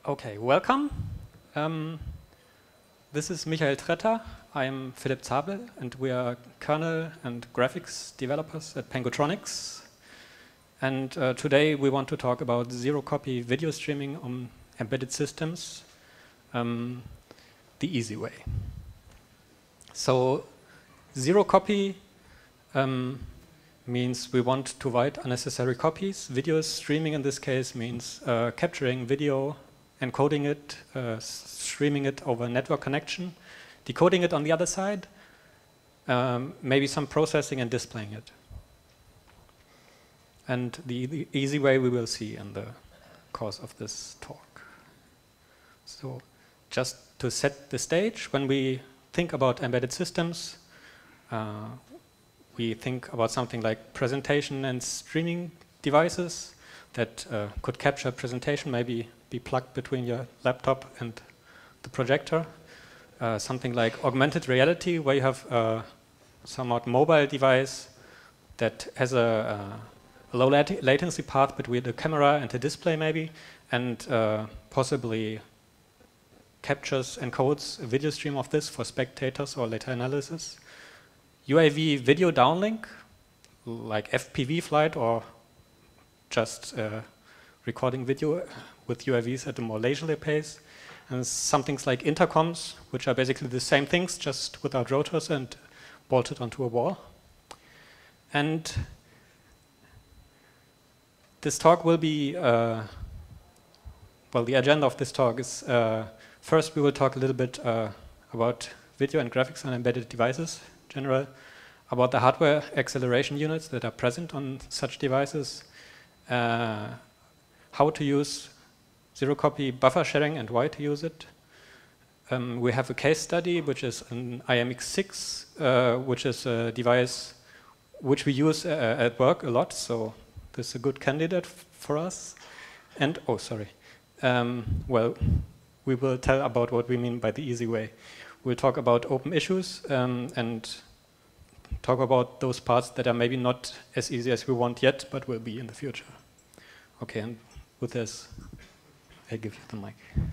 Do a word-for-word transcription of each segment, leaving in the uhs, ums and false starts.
Okay, welcome. Um, this is Michael Tretter. I'm Philipp Zabel, and we are kernel and graphics developers at Pengotronics. And uh, today we want to talk about zero-copy video streaming on embedded systems, um, the easy way. So zero-copy um, means we want to avoid unnecessary copies. Video streaming in this case means uh, capturing video, encoding it, uh, streaming it over a network connection, decoding it on the other side, um, maybe some processing and displaying it. And the, the easy way we will see in the course of this talk. So just to set the stage, when we think about embedded systems, uh, we think about something like presentation and streaming devices that uh, could capture presentation, maybe be plugged between your laptop and the projector. Uh, something like augmented reality, where you have a somewhat mobile device that has a, a low lat latency path between the camera and the display maybe, and uh, possibly captures, encodes a video stream of this for spectators or later analysis. U A V video downlink, like F P V flight or just uh, recording video with U A Vs at a more leisurely pace. And some things like intercoms, which are basically the same things, just without rotors and bolted onto a wall. And this talk will be, uh, well, the agenda of this talk is, uh, first we will talk a little bit uh, about video and graphics on embedded devices in general, about the hardware acceleration units that are present on such devices, uh, how to use zero-copy buffer sharing and why to use it. Um, we have a case study, which is an I M X six, uh, which is a device which we use uh, at work a lot, so this is a good candidate for us. And, oh, sorry. Um, well, we will tell about what we mean by the easy way. We'll talk about open issues um, and talk about those parts that are maybe not as easy as we want yet, but will be in the future. Okay, and with this, I give you the mic.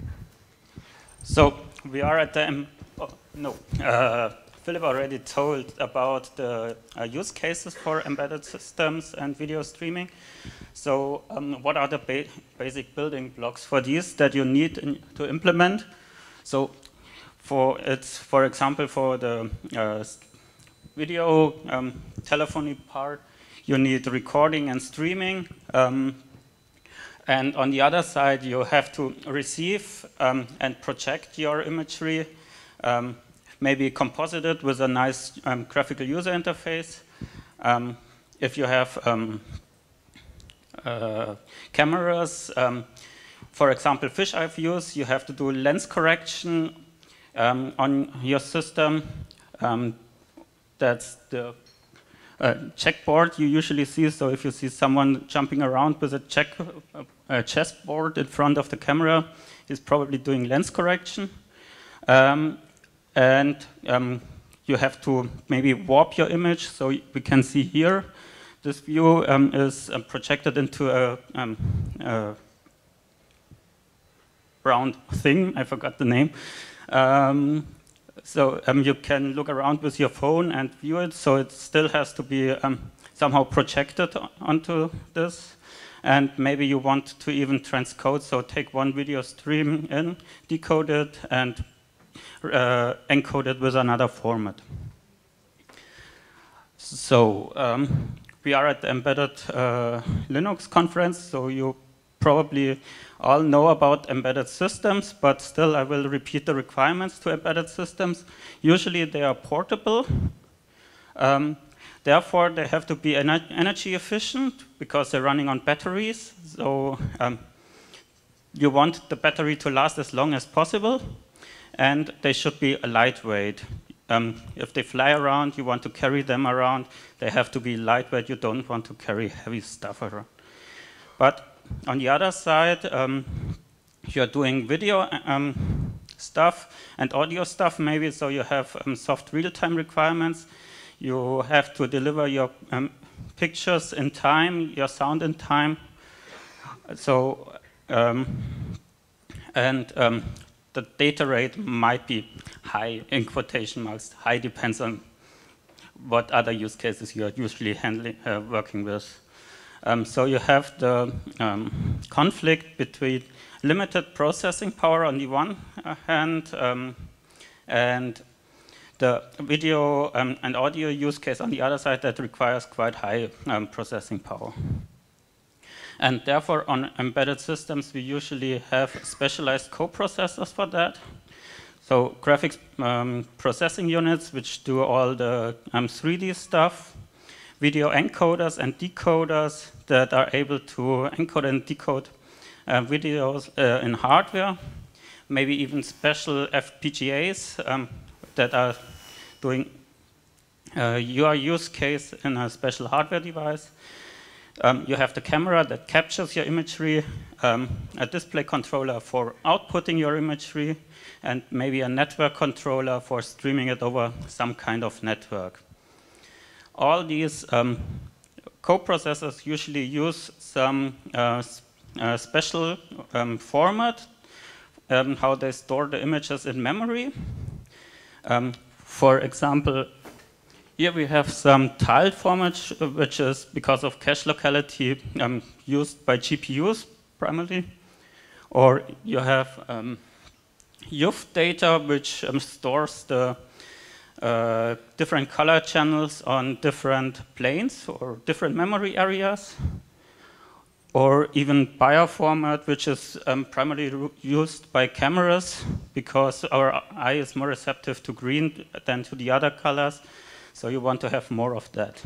So we are at the, um, oh, no, uh, Philip already told about the uh, use cases for embedded systems and video streaming. So um, what are the ba basic building blocks for these that you need in, to implement? So for it's, for example, for the uh, video um, telephony part, you need recording and streaming. Um, And on the other side, you have to receive um, and project your imagery, um, maybe composite it with a nice um, graphical user interface. Um, if you have um, uh, cameras, um, for example, fisheye views, you have to do lens correction um, on your system. Um, that's the Uh, checkboard you usually see. So if you see someone jumping around with a check uh, chessboard in front of the camera, he's probably doing lens correction. Um, and um, you have to maybe warp your image. So we can see here, this view um, is uh, projected into a, um, a round thing. I forgot the name. Um, So um, you can look around with your phone and view it, so it still has to be um, somehow projected onto this. And maybe you want to even transcode, so take one video stream in, decode it, and uh, encode it with another format. So um, we are at the Embedded uh, Linux conference, so you probably all know about embedded systems, but still I will repeat the requirements to embedded systems. Usually they are portable. Um, therefore, they have to be ener energy efficient because they're running on batteries. So um, you want the battery to last as long as possible, and they should be lightweight. Um, if they fly around, you want to carry them around, they have to be lightweight. You don't want to carry heavy stuff around. But on the other side, um, you're doing video um, stuff and audio stuff maybe, so you have um, soft real-time requirements. You have to deliver your um, pictures in time, your sound in time. So um, and um, the data rate might be high, in quotation marks. High depends on what other use cases you are usually handling, uh, working with. Um, so you have the um, conflict between limited processing power on the one hand um, and the video um, and audio use case on the other side that requires quite high um, processing power. And therefore, on embedded systems, we usually have specialized coprocessors for that. So graphics um, processing units, which do all the um, three D stuff, video encoders and decoders that are able to encode and decode uh, videos uh, in hardware, maybe even special F P G As um, that are doing uh, your use case in a special hardware device. Um, you have the camera that captures your imagery, um, a display controller for outputting your imagery, and maybe a network controller for streaming it over some kind of network. All these um, coprocessors usually use some uh, uh, special um, format, um, how they store the images in memory. Um, for example, here we have some tiled format, which is, because of cache locality, um, used by G P Us primarily. Or you have um, U F data, which um, stores the uh, different color channels on different planes or different memory areas. Or even Bayer format, which is um, primarily used by cameras, because our eye is more receptive to green than to the other colors. So you want to have more of that.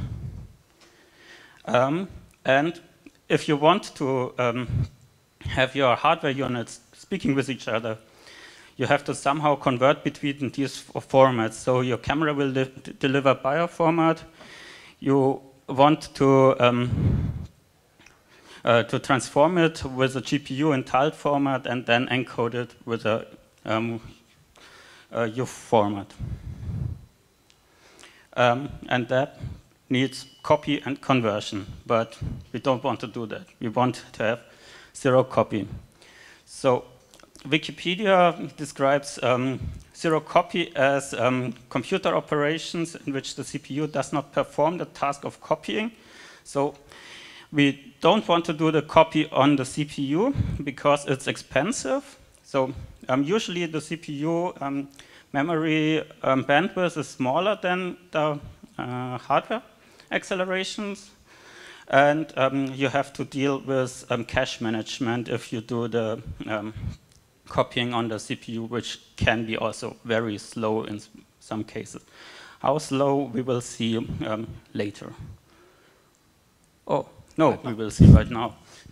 Um, and if you want to um, have your hardware units speaking with each other, you have to somehow convert between these formats. So your camera will de deliver Bayer format. You want to um, uh, to transform it with a G P U in tiled format and then encode it with a, um, a U F format. Um, and that needs copy and conversion, but we don't want to do that. We want to have zero copy. So Wikipedia describes um, zero copy as um, computer operations in which the C P U does not perform the task of copying. So we don't want to do the copy on the C P U because it's expensive. So um, usually the C P U um, memory um, bandwidth is smaller than the uh, hardware accelerations. And um, you have to deal with um, cache management if you do the um, copying on the C P U, which can be also very slow in some cases. How slow, we will see um, later. Oh, no, right we will see right now.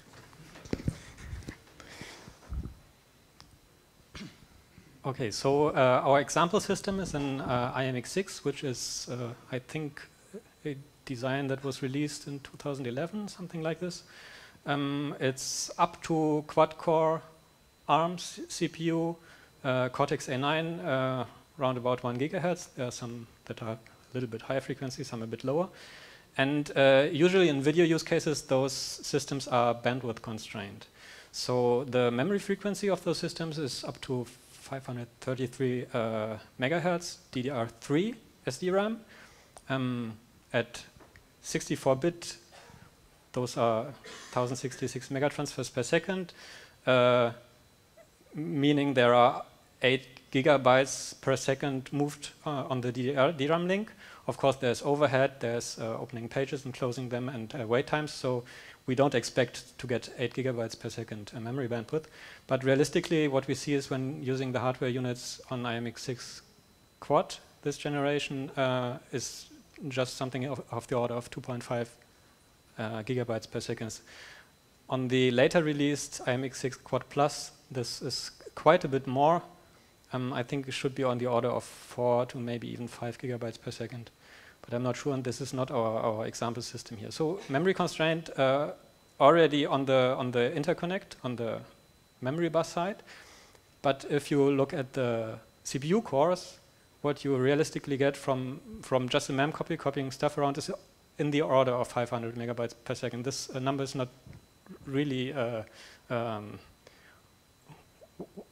Okay, so uh, our example system is an uh, I M X six, which is, uh, I think, a design that was released in two thousand eleven, something like this. Um, it's up to quad-core ARM C P U, uh, Cortex A nine, uh, around about one gigahertz. There are some that are a little bit higher frequency, some a bit lower. And uh, usually in video use cases, those systems are bandwidth constrained. So the memory frequency of those systems is up to five hundred thirty-three uh, megahertz D D R three S D RAM. Um, at sixty-four bit, those are one thousand sixty-six megatransfers per second, uh, meaning there are eight gigabytes per second moved uh, on the D D R D RAM link. Of course, there's overhead, there's uh, opening pages and closing them, and uh, wait times. So we don't expect to get eight gigabytes per second uh, memory bandwidth. But realistically, what we see is when using the hardware units on I M X six Quad, this generation uh, is just something of, of the order of two point five uh, gigabytes per second. On the later released I M X six Quad Plus, this is quite a bit more. Um, I think it should be on the order of four to maybe even five gigabytes per second. But I'm not sure, and this is not our, our example system here. So memory constraint uh, already on the, on the interconnect, on the memory bus side. But if you look at the C P U cores, what you realistically get from, from just a mem copy, copying stuff around is in the order of five hundred megabytes per second. This uh, number is not really uh, um,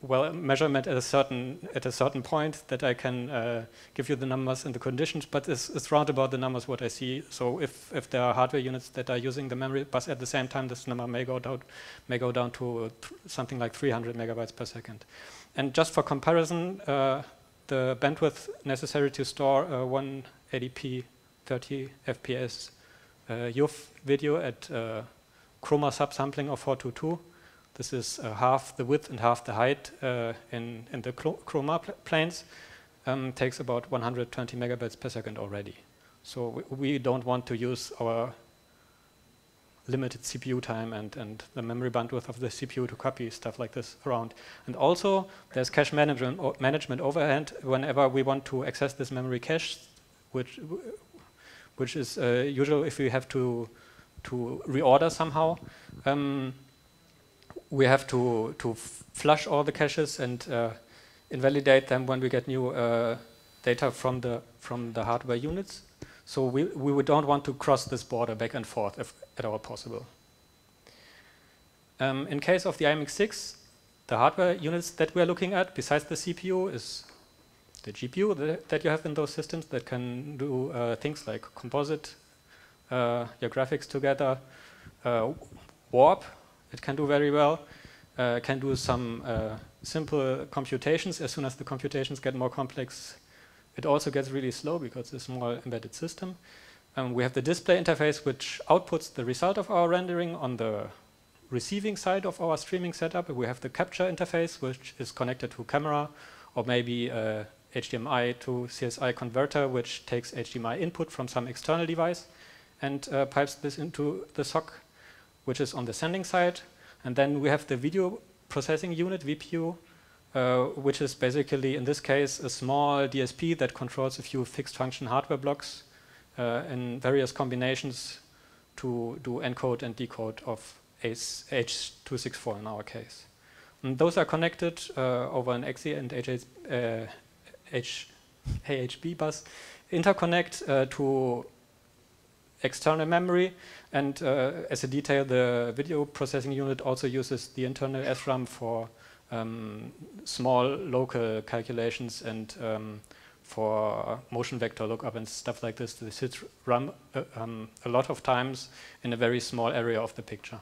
well, measurement at a certain at a certain point that I can uh, give you the numbers and the conditions, but it's, it's round about the numbers what I see. So if if there are hardware units that are using the memory bus at the same time, this number may go down may go down to something like three hundred megabytes per second. And just for comparison, uh, the bandwidth necessary to store a one eighty p thirty F P S uh, U F video at uh, chroma subsampling of four two two. This is uh, half the width and half the height uh, in, in the chroma pl planes. Um, takes about one hundred twenty megabytes per second already. So we, we don't want to use our limited C P U time and, and the memory bandwidth of the C P U to copy stuff like this around. And also, there's cache management, o management overhead whenever we want to access this memory cache, which, which is uh, usual if we have to, to reorder somehow. Um, we have to, to flush all the caches and uh, invalidate them when we get new uh, data from the, from the hardware units. So we, we don't want to cross this border back and forth if at all possible. Um, in case of the I M X six, the hardware units that we are looking at, besides the C P U, is the G P U that, that you have in those systems that can do uh, things like composite uh, your graphics together, uh, warp. It can do very well. Uh, can do some uh, simple computations. As soon as the computations get more complex, it also gets really slow because it's a small embedded system. Um, we have the display interface, which outputs the result of our rendering on the receiving side of our streaming setup. We have the capture interface, which is connected to camera, or maybe a H D M I to C S I converter, which takes H D M I input from some external device and uh, pipes this into the S O C, which is on the sending side. And then we have the video processing unit, V P U, uh, which is basically, in this case, a small D S P that controls a few fixed function hardware blocks uh, in various combinations to do encode and decode of H two sixty-four in our case. And those are connected uh, over an X E and A H B bus interconnect uh, to external memory, and uh, as a detail, the video processing unit also uses the internal S RAM for um, small local calculations and um, for motion vector lookup and stuff like this. This hits RAM uh, um, a lot of times in a very small area of the picture.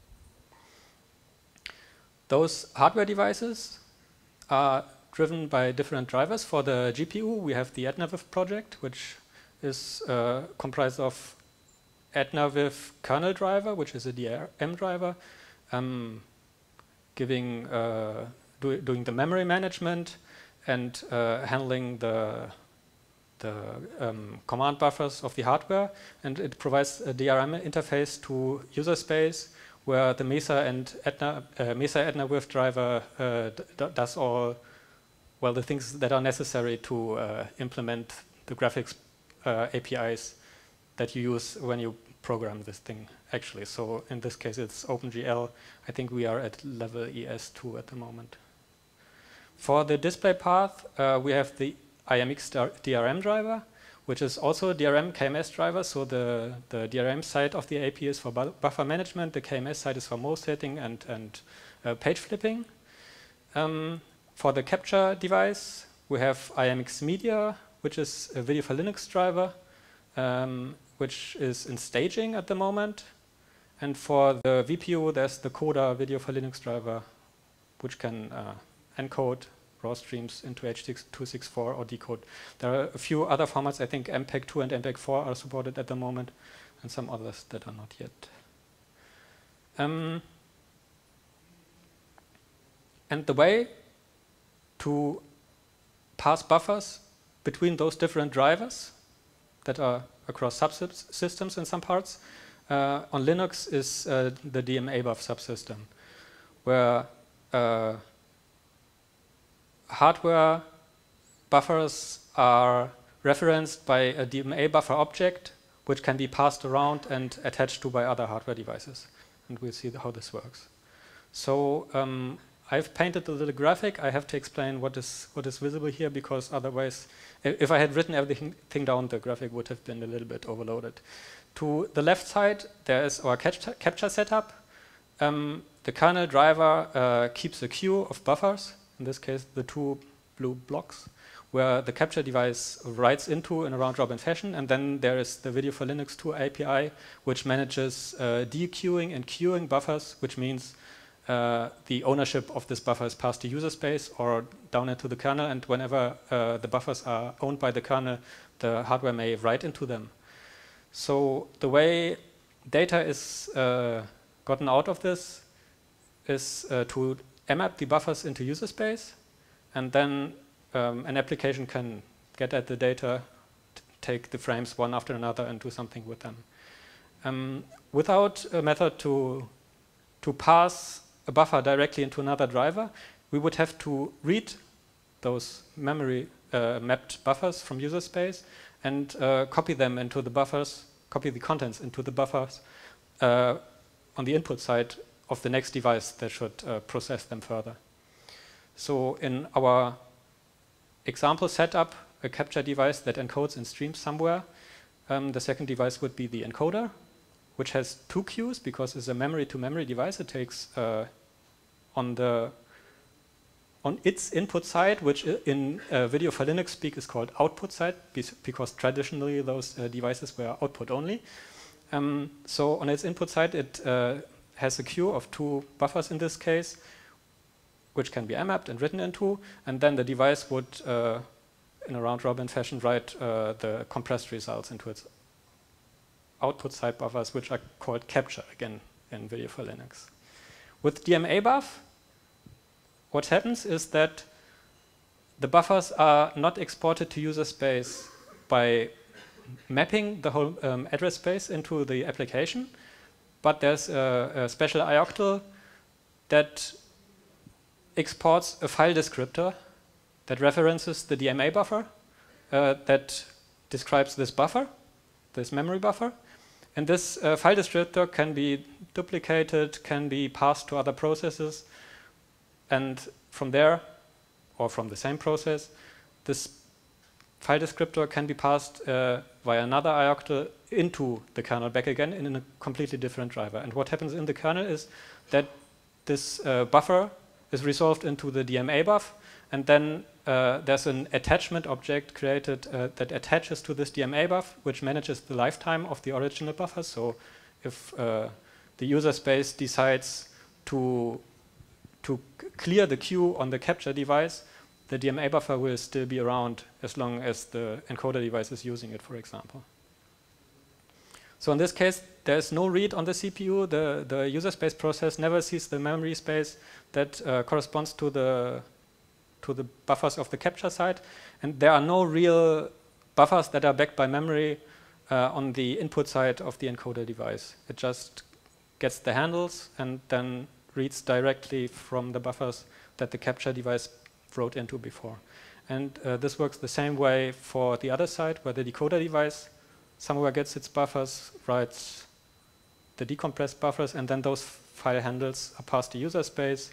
Those hardware devices are driven by different drivers. For the G P U, we have the EdnaViv project, which is uh, comprised of EdnaViv kernel driver, which is a D R M driver, um, giving uh, do, doing the memory management and uh, handling the the um, command buffers of the hardware, and it provides a D R M interface to user space where the Mesa and Edna uh, Mesa EdnaViv driver uh, d does all well the things that are necessary to uh, implement the graphics uh, A P Is that you use when you program this thing actually. So in this case it's OpenGL. I think we are at level E S two at the moment. For the display path, uh, we have the I M X D R M driver, which is also a D R M K M S driver. So the, the D R M side of the A P is for bu buffer management. The K M S side is for mode setting and, and uh, page flipping. Um, for the capture device, we have I M X Media, which is a Video for Linux driver, um, which is in staging at the moment. And for the V P U, there's the Coda Video for Linux driver, which can uh, encode raw streams into H two sixty-four or decode. There are a few other formats. I think M P E G two and M P E G four are supported at the moment, and some others that are not yet. Um, and the way to pass buffers between those different drivers that are across subsystems in some parts uh, on Linux is uh, the D M A buff subsystem, where uh, hardware buffers are referenced by a D M A buffer object, which can be passed around and attached to by other hardware devices. And we'll see how this works. So um, I've painted a little graphic. I have to explain what is what is visible here, because otherwise, if I had written everything down, the graphic would have been a little bit overloaded. To the left side, there is our capture setup. Um, the kernel driver uh, keeps a queue of buffers in this case the two blue blocks, where the capture device writes into in a round-robin fashion, and then there is the Video for Linux two A P I, which manages uh, dequeuing and queuing buffers, which means uh, the ownership of this buffer is passed to user space or down into the kernel, and whenever uh, the buffers are owned by the kernel, the hardware may write into them. So the way data is uh, gotten out of this is uh, to mmap the buffers into user space, and then um, an application can get at the data, take the frames one after another and do something with them. Um, without a method to, to pass a buffer directly into another driver, we would have to read those memory uh, mapped buffers from user space and uh, copy them into the buffers, copy the contents into the buffers uh, on the input side of the next device that should uh, process them further. So in our example setup, a capture device that encodes and streams somewhere, um, the second device would be the encoder, which has two queues because it's a memory-to-memory device. It takes uh, on the on its input side, which in uh, Video for Linux speak is called output side, because traditionally those uh, devices were output only. Um, so on its input side, it uh, has a queue of two buffers in this case, which can be mmapped and written into, and then the device would, uh, in a round-robin fashion, write uh, the compressed results into its output side buffers, which are called capture, again, in Video for Linux. With D M A buff, what happens is that the buffers are not exported to user space by mapping the whole um, address space into the application, but there's a, a special ioctl that exports a file descriptor that references the D M A buffer uh, that describes this buffer, this memory buffer. And this uh, file descriptor can be duplicated, can be passed to other processes, and from there, or from the same process, this file descriptor can be passed uh, via another ioctl into the kernel back again in a completely different driver. And what happens in the kernel is that this uh, buffer is resolved into the D M A buff, and then uh, there's an attachment object created uh, that attaches to this D M A buff, which manages the lifetime of the original buffer. So if uh, the user space decides to, to clear the queue on the capture device, the D M A buffer will still be around as long as the encoder device is using it, for example. So in this case, there's no read on the C P U. The, the user space process never sees the memory space that uh, corresponds to the, to the buffers of the capture side. And there are no real buffers that are backed by memory uh, on the input side of the encoder device. It just gets the handles and then reads directly from the buffers that the capture device wrote into before. And uh, this works the same way for the other side, where the decoder device somewhere gets its buffers, writes the decompressed buffers, and then those file handles are passed to user space,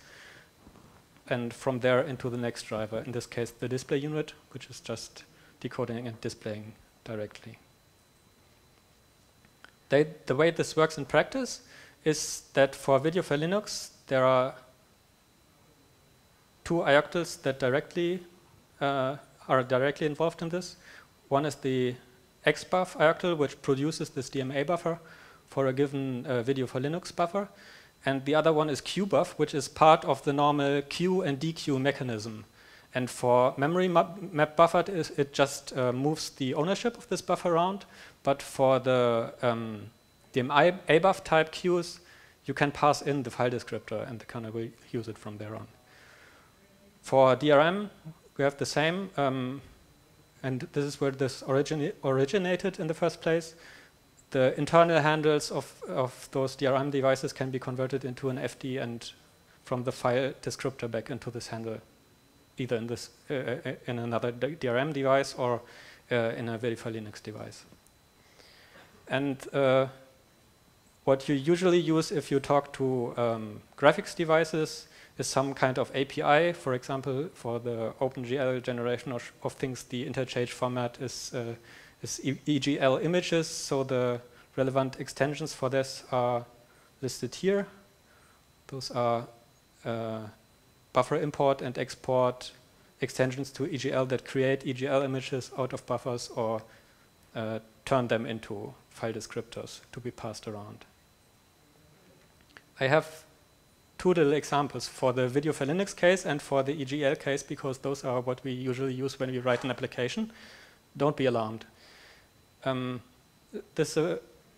and from there into the next driver, in this case the display unit, which is just decoding and displaying directly. They, the way this works in practice is that for Video for Linux, there are two ioctls that directly uh, are directly involved in this. One is the xbuff ioctl, which produces this D M A buffer for a given uh, Video for Linux buffer. And the other one is qbuff, which is part of the normal queue and dequeue mechanism. And for memory map, map buffered, it just uh, moves the ownership of this buffer around. But for the um, D M A buff type queues, you can pass in the file descriptor, and the kernel will use it from there on. For D R M, we have the same. Um, And this is where this origina originated in the first place. The internal handles of, of those D R M devices can be converted into an F D and from the file descriptor back into this handle, either in, this, uh, in another D R M device or uh, in a Video for Linux device. And uh, what you usually use if you talk to um, graphics devices is some kind of A P I. For example, for the OpenGL generation of, of things, the interchange format is, uh, is E G L images, so the relevant extensions for this are listed here. Those are uh, buffer import and export extensions to E G L that create E G L images out of buffers or uh, turn them into file descriptors to be passed around. I have two little examples for the video for Linux case and for the E G L case, because those are what we usually use when we write an application. Don't be alarmed. Um, this uh,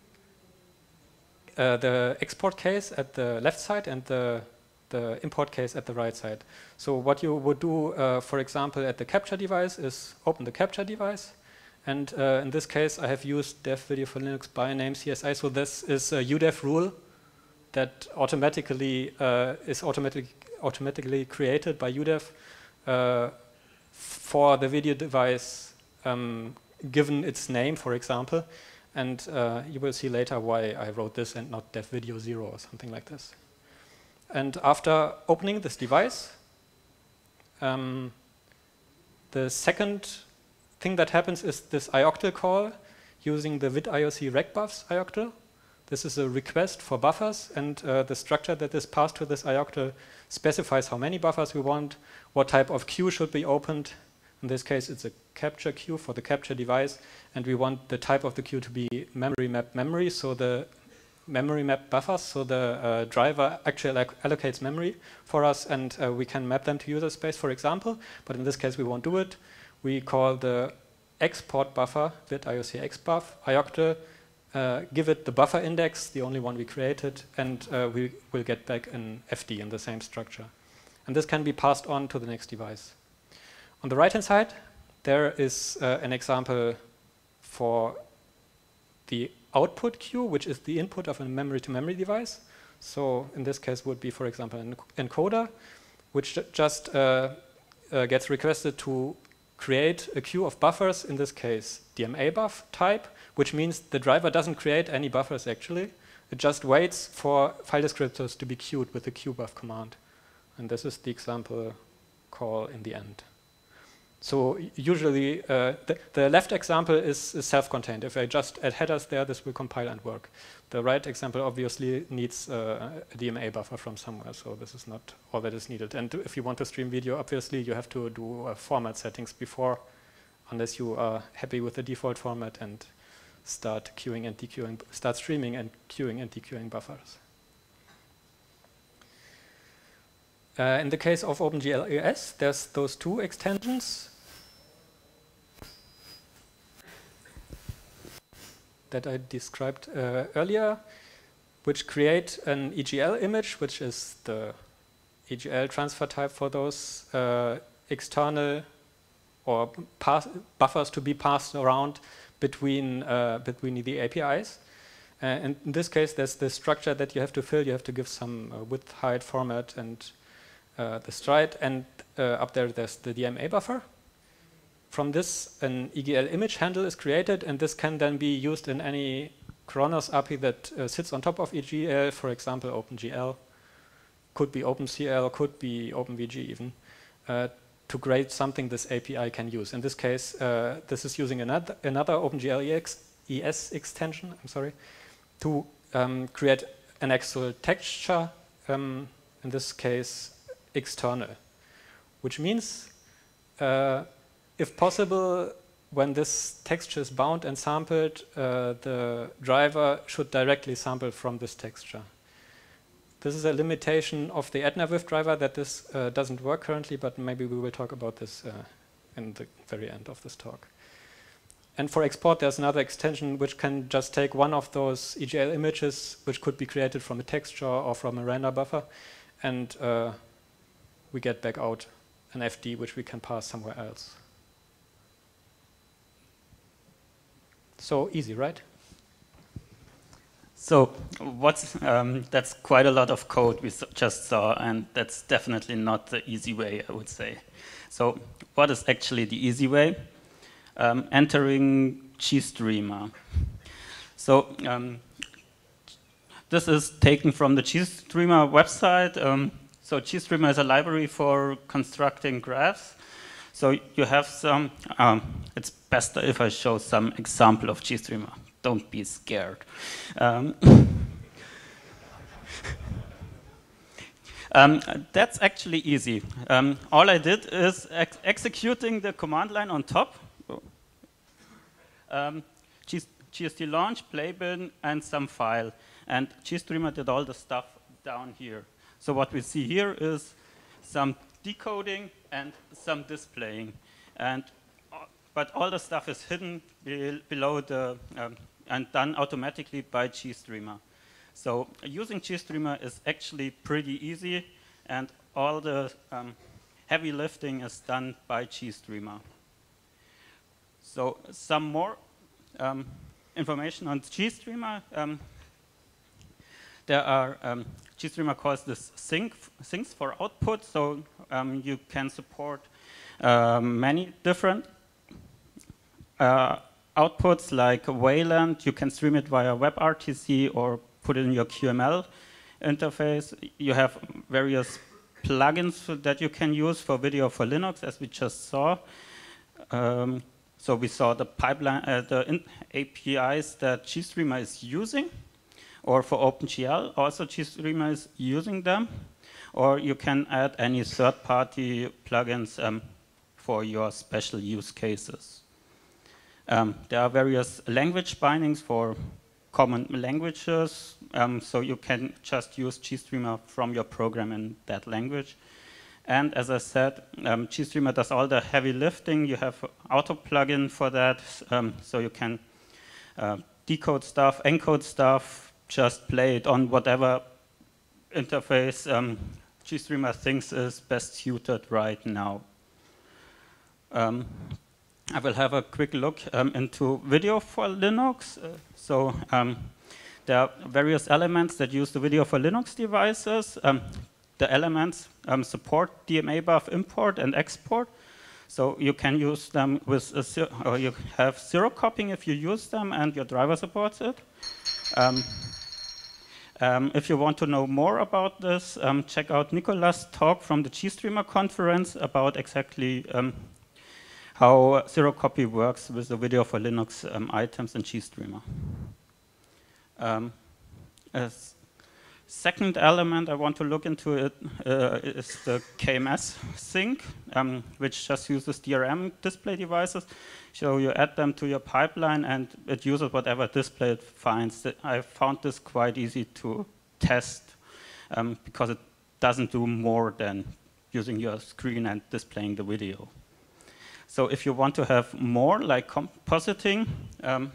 uh, the export case at the left side and the the import case at the right side. So what you would do, uh, for example, at the capture device is open the capture device. And uh, in this case, I have used dev video for Linux by name C S I. So this is a U D E F rule that automatically uh, is automatically automatically created by U D E F uh, for the video device, um, given its name, for example. And uh, you will see later why I wrote this and not dev video zero or something like this. And after opening this device, um, the second thing that happens is this I O C T L call using the vidIOC regbuffs I O C T L. This is a request for buffers, and uh, the structure that is passed to this I O C T L specifies how many buffers we want, what type of queue should be opened. In this case, it's a capture queue for the capture device, and we want the type of the queue to be memory map memory, so the memory map buffers, so the uh, driver actually allocates memory for us, and uh, we can map them to user space, for example, but in this case we won't do it. We call the export buffer vidIOC xbuff I O C T L, uh, give it the buffer index, the only one we created, and uh, we will get back an F D in the same structure. And this can be passed on to the next device. On the right-hand side, there is uh, an example for the output queue, which is the input of a memory-to-memory device. So in this case would be, for example, an encoder, which just uh, uh, gets requested to create a queue of buffers, in this case D M A buff type, which means the driver doesn't create any buffers actually. It just waits for file descriptors to be queued with the queuebuff command. And this is the example call in the end. So usually, uh, the, the left example is, is self-contained. If I just add headers there, this will compile and work. The right example obviously needs uh, a D M A buffer from somewhere, so this is not all that is needed. And if you want to stream video, obviously you have to do uh, format settings before, unless you are happy with the default format, and start queuing and dequeuing, start streaming and queuing and dequeuing buffers. Uh, in the case of OpenGL there's those two extensions that I described uh, earlier, which create an E G L image, which is the E G L transfer type for those uh, external or pass buffers to be passed around between uh, between the A P Is. Uh, and in this case, there's the structure that you have to fill. You have to give some uh, width, height, format, and uh, the stride. And uh, up there, there's the D M A buffer. From this, an E G L image handle is created, and this can then be used in any Khronos A P I that uh, sits on top of E G L, for example, OpenGL, could be OpenCL, could be OpenVG even, uh, to create something this A P I can use. In this case, uh, this is using another, another OpenGL E S extension, I'm sorry, to um, create an actual texture, um, in this case, external, which means uh, if possible, when this texture is bound and sampled, uh, the driver should directly sample from this texture. This is a limitation of the AdnaWiv driver that this uh, doesn't work currently, but maybe we will talk about this uh, in the very end of this talk. And for export, there's another extension which can just take one of those E G L images, which could be created from a texture or from a render buffer, and uh, we get back out an F D which we can pass somewhere else. So easy, right? So what's, um, that's quite a lot of code we just saw, and that's definitely not the easy way, I would say. So what is actually the easy way? Um, entering GStreamer. So um, this is taken from the GStreamer website. Um, so GStreamer is a library for constructing graphs. So you have some, um, it's best if I show some example of GStreamer. Don't be scared. Um, Um, that's actually easy. Um, all I did is ex executing the command line on top. Um, G S T launch, playbin, and some file. And GStreamer did all the stuff down here. So what we see here is some decoding and some displaying. And, uh, but all the stuff is hidden be below the, um, and done automatically by GStreamer. So using GStreamer is actually pretty easy, and all the um, heavy lifting is done by GStreamer. So some more um, information on GStreamer. Um, there are, um, GStreamer calls this sync, syncs for output, so um, you can support uh, many different uh, outputs like Wayland. You can stream it via WebRTC or put it in your Q M L interface. You have various plugins that you can use for video for Linux, as we just saw. Um, so we saw the pipeline, uh, the A P Is that GStreamer is using, or for OpenGL, also GStreamer is using them. Or you can add any third-party plugins um, for your special use cases. Um, there are various language bindings for common languages, um, so you can just use GStreamer from your program in that language. And as I said, um, GStreamer does all the heavy lifting. You have auto plugin for that, um, so you can uh, decode stuff, encode stuff, just play it on whatever interface um, GStreamer thinks is best suited right now. Um, I will have a quick look um, into video for Linux. Uh, so um, there are various elements that use the video for Linux devices. Um, the elements um, support D M A B U F import and export. So you can use them with, a or you have zero copying if you use them and your driver supports it. Um, um, if you want to know more about this, um, check out Nicolas' talk from the GStreamer conference about exactly um, how zero copy works with the video for Linux um, items in GStreamer. Um, a second element I want to look into it uh, is the K M S sync, um, which just uses D R M display devices. So you add them to your pipeline and it uses whatever display it finds. I found this quite easy to test um, because it doesn't do more than using your screen and displaying the video. So if you want to have more like compositing, um,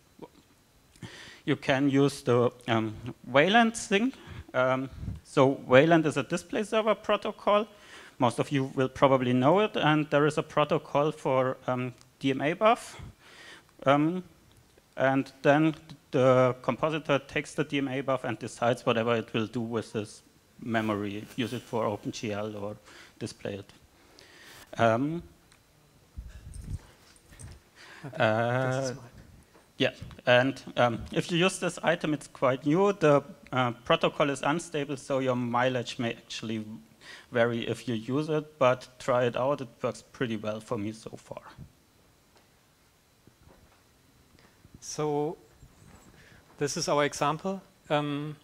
you can use the um, Wayland sync. Um, so Wayland is a display server protocol. Most of you will probably know it, and there is a protocol for um, D M A B U F. Um, and then the compositor takes the D M A B U F and decides whatever it will do with this memory, use it for OpenGL or display it. Um, Uh, yeah, and um, if you use this item, it's quite new. The uh, protocol is unstable, so your mileage may actually vary if you use it, but try it out. It works pretty well for me so far. So this is our example. Um,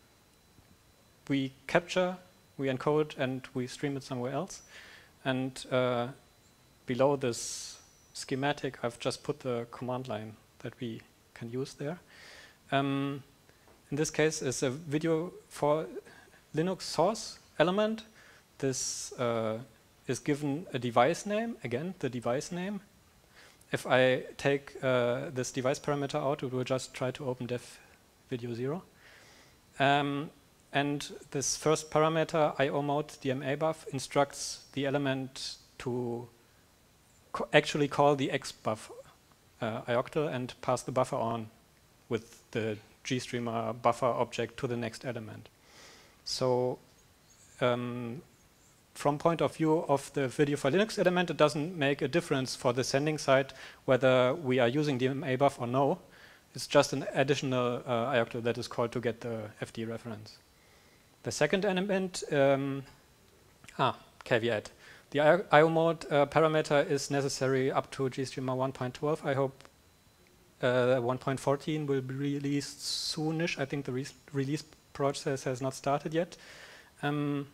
we capture, we encode, and we stream it somewhere else. And uh, below this schematic, I've just put the command line that we can use there. Um, in this case, is a video for Linux source element. This uh, is given a device name, again, the device name. If I take uh, this device parameter out, it will just try to open dev video zero. Um, and this first parameter, I O mode D M A B U F, instructs the element to actually call the X B U F uh, I octal and pass the buffer on with the GStreamer buffer object to the next element. So um, from point of view of the video for Linux element, it doesn't make a difference for the sending side whether we are using D M A B U F or no. It's just an additional uh, I octal that is called to get the F D reference. The second element, um, ah, caveat. The I O mode uh, parameter is necessary up to GStreamer one point twelve. I hope uh, one point fourteen will be released soonish. I think the re release process has not started yet. Um,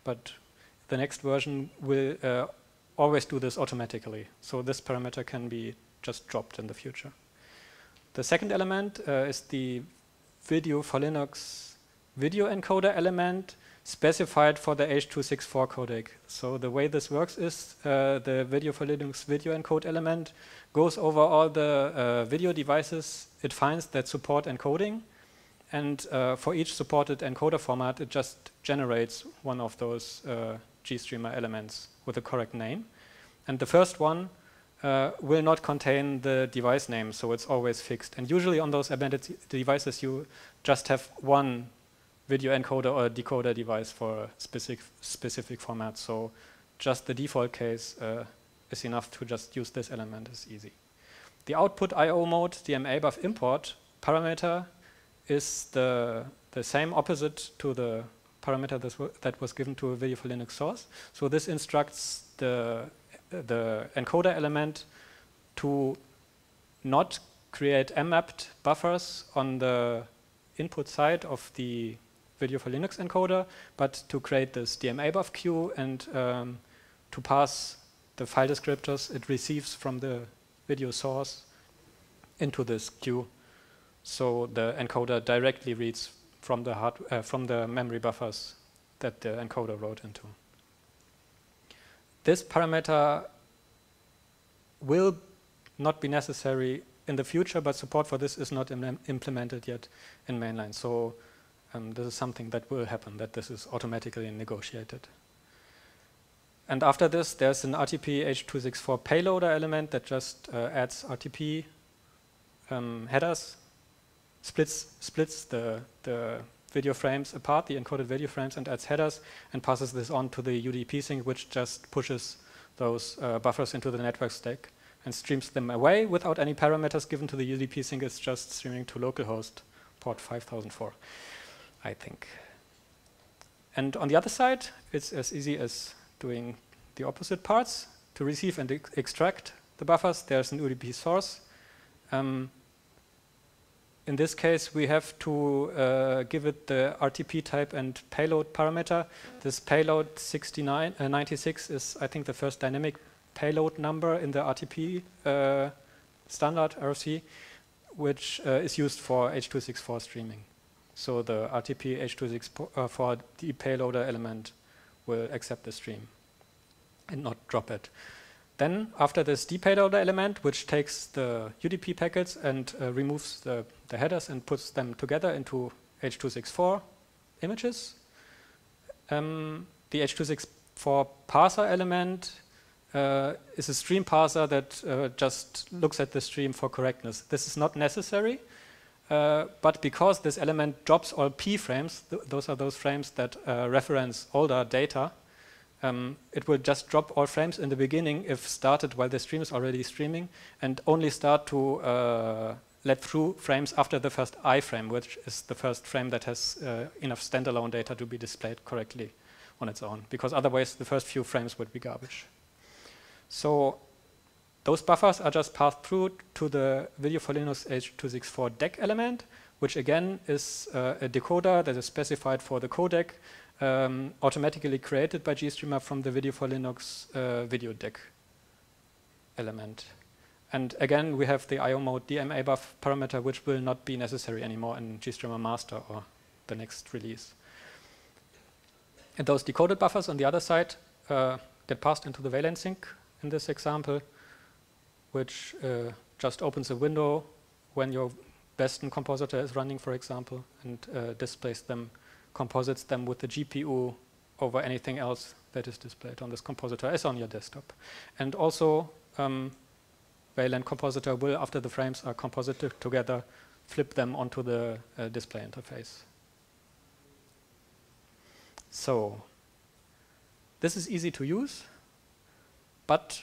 but the next version will uh, always do this automatically. So this parameter can be just dropped in the future. The second element uh, is the Video for Linux video encoder element specified for the H two sixty-four codec. So the way this works is uh, the Video for Linux video encode element goes over all the uh, video devices it finds that support encoding, and uh, for each supported encoder format it just generates one of those uh, GStreamer elements with the correct name. And the first one uh, will not contain the device name, so it's always fixed. And usually on those embedded devices you just have one video encoder or decoder device for a specific, specific format. So just the default case uh, is enough to just use this element. It's easy. The output I O mode, the M A B U F import parameter, is the, the same opposite to the parameter that was given to a Video for Linux source. So this instructs the, the encoder element to not create M mapped buffers on the input side of the Video for Linux encoder, but to create this D M A B U F queue and um, to pass the file descriptors it receives from the video source into this queue. So the encoder directly reads from the hard, uh, from the memory buffers that the encoder wrote into. This parameter will not be necessary in the future, but support for this is not im implemented yet in mainline. So um, this is something that will happen, that this is automatically negotiated. And after this, there's an R T P H two sixty-four payloader element that just uh, adds R T P um, headers, splits splits the, the video frames apart, the encoded video frames, and adds headers, and passes this on to the U D P sync, which just pushes those uh, buffers into the network stack and streams them away without any parameters given to the U D P sync. It's just streaming to localhost port five thousand four, I think. And on the other side, it's as easy as doing the opposite parts. To receive and ex extract the buffers, there's an U D P source. Um, in this case, we have to uh, give it the R T P type and payload parameter. This payload sixty-nine, uh, ninety-six is, I think, the first dynamic payload number in the R T P uh, standard R F C, which uh, is used for H two sixty-four streaming. So the R T P H two sixty-four D payloader element will accept the stream and not drop it. Then after this dpayloader element, which takes the U D P packets and uh, removes the, the headers and puts them together into H two sixty-four images, um, the H two sixty-four parser element uh, is a stream parser that uh, just looks at the stream for correctness. This is not necessary, uh, but because this element drops all P frames, th those are those frames that uh, reference older data, Um, it will just drop all frames in the beginning if started while the stream is already streaming, and only start to uh, let through frames after the first I frame, which is the first frame that has uh, enough standalone data to be displayed correctly on its own, because otherwise the first few frames would be garbage. So those buffers are just passed through to the Video for Linux H two sixty-four D E C element, which again is uh, a decoder that is specified for the codec, Um, automatically created by GStreamer from the Video for Linux uh, video D E C element. And again, we have the I O mode D M A B U F parameter, which will not be necessary anymore in GStreamer master or the next release. And those decoded buffers on the other side uh, get passed into the Wayland sync in this example, which uh, just opens a window when your Weston compositor is running, for example, and uh, displays them, composites them with the G P U over anything else that is displayed on this compositor as on your desktop. And also, um, Wayland compositor will, after the frames are composited together, flip them onto the uh, display interface. So, this is easy to use, but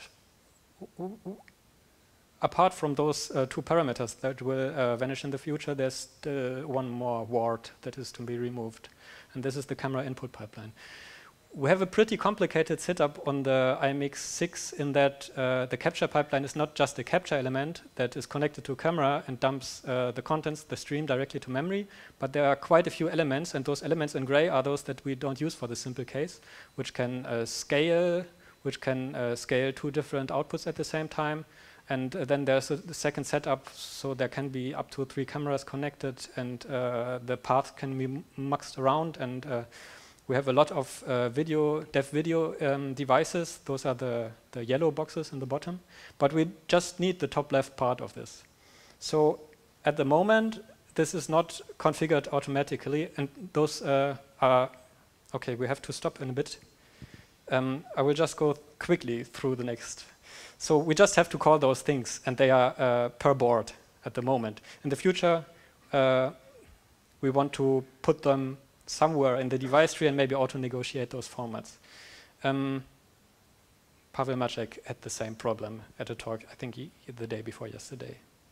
apart from those uh, two parameters that will uh, vanish in the future, there's uh, one more ward that is to be removed. And this is the camera input pipeline. we have a pretty complicated setup on the I M X six in that uh, the capture pipeline is not just a capture element that is connected to a camera and dumps uh, the contents, the stream, directly to memory, but there are quite a few elements, and those elements in gray are those that we don't use for the simple case, which can uh, scale, which can uh, scale two different outputs at the same time. And uh, then there's a the second setup, so there can be up to three cameras connected, and uh, the path can be muxed around, and uh, we have a lot of uh, video, dev video um, devices. Those are the, the yellow boxes in the bottom. But we just need the top left part of this. So at the moment, this is not configured automatically. And those uh, are, OK, we have to stop in a bit. Um, I will just go quickly through the next. So we just have to call those things. And they are uh, per board at the moment. In the future, uh, we want to put them somewhere in the device tree and maybe auto-negotiate those formats. Um, Pavel Maciek had the same problem at a talk, I think he, the day before yesterday.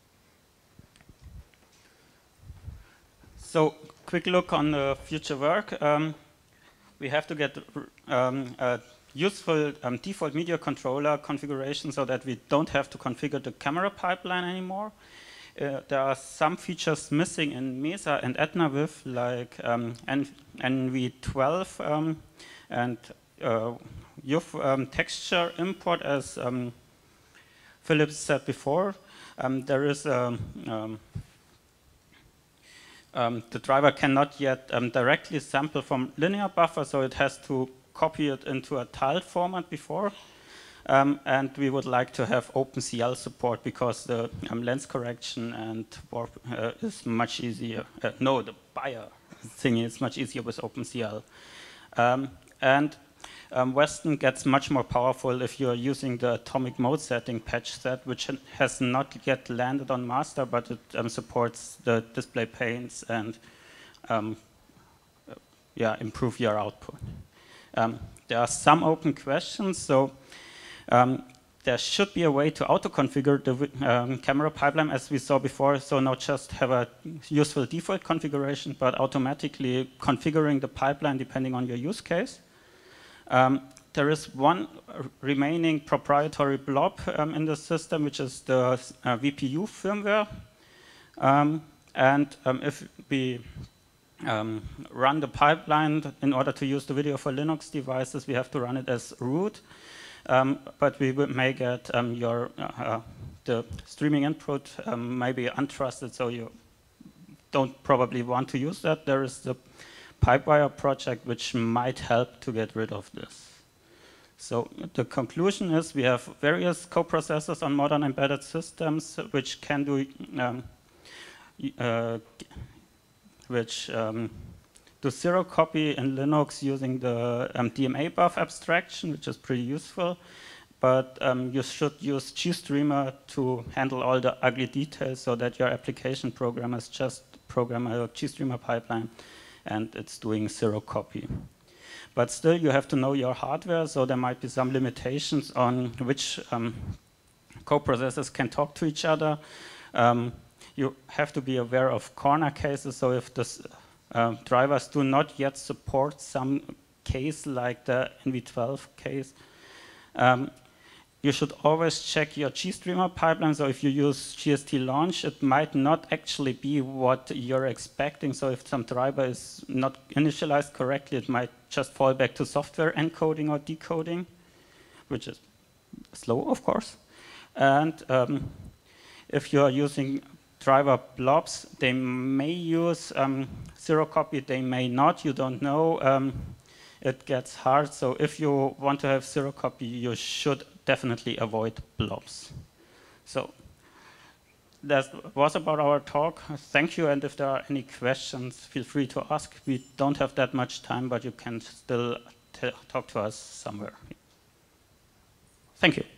So, quick look on the future work. Um, we have to get um, a useful um, default media controller configuration so that we don't have to configure the camera pipeline anymore. Uh, there are some features missing in Mesa and EdnaViv, like um, N V twelve um, and uh, U F um, texture import, as um, Philip said before. Um, there is a, um, um, the driver cannot yet um, directly sample from linear buffer, so it has to copy it into a tiled format before. Um, and we would like to have OpenCL support because the um, lens correction and warp uh, is much easier. Uh, no, the Bayer thing is much easier with OpenCL. Um, and um, Weston gets much more powerful if you're using the atomic mode setting patch set, which has not yet landed on master, but it um, supports the display panes and um, yeah, improve your output. Um, there are some open questions, so. Um, there should be a way to auto-configure the um, camera pipeline, as we saw before, so not just have a useful default configuration, but automatically configuring the pipeline depending on your use case. Um, there is one remaining proprietary blob um, in the system, which is the uh, V P U firmware. Um, and um, if we um, run the pipeline in order to use the video for Linux devices, we have to run it as root. Um, but we may get um, your uh, the streaming input um, may be untrusted, so you don't probably want to use that. There is the Pipewire project, which might help to get rid of this. So the conclusion is we have various coprocessors on modern embedded systems which can do um, uh, which um, do zero copy in Linux using the um, D M A buff abstraction, which is pretty useful. But um, you should use GStreamer to handle all the ugly details so that your application programmers just program a GStreamer pipeline and it's doing zero copy. But still, you have to know your hardware, so there might be some limitations on which um, coprocessors can talk to each other. Um, you have to be aware of corner cases, so if the uh, drivers do not yet support some case like the N V twelve case, um, you should always check your GStreamer pipeline. So if you use G S T launch, it might not actually be what you're expecting. So if some driver is not initialized correctly, it might just fall back to software encoding or decoding, which is slow, of course. And um, if you are using driver blobs, they may use um, zero copy, they may not, you don't know. Um, it gets hard, so if you want to have zero copy, you should definitely avoid blobs. So that was about our talk. Thank you, and if there are any questions, feel free to ask. We don't have that much time, but you can still talk to us somewhere. Thank you.